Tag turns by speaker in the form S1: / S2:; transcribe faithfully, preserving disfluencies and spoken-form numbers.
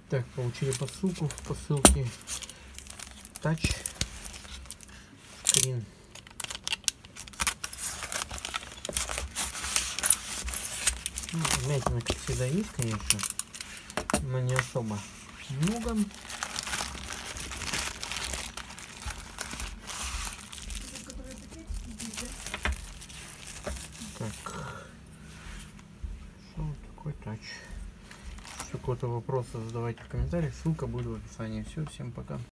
S1: Так, получили посылку. В посылке тач скрин. Ну, вмятина, как всегда, есть, конечно, но не особо много. Так, что вот такой тач. Если у кого-то вопросы, задавайте в комментариях, ссылка будет в описании. Все, всем пока.